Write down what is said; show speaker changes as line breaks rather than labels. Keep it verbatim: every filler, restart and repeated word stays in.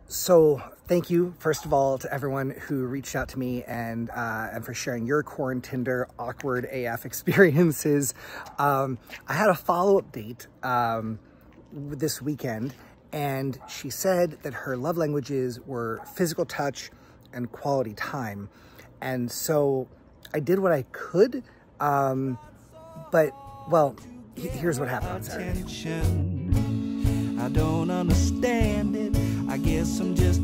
So thank you, first of all, to everyone who reached out to me and uh, and for sharing your corn Tinder awkward A F experiences. Um, I had a follow-up date um, this weekend, and she said that her love languages were physical touch and quality time. And so I did what I could, um, but, well, here's what happened. Sorry.
I don't understand it. I guess I'm just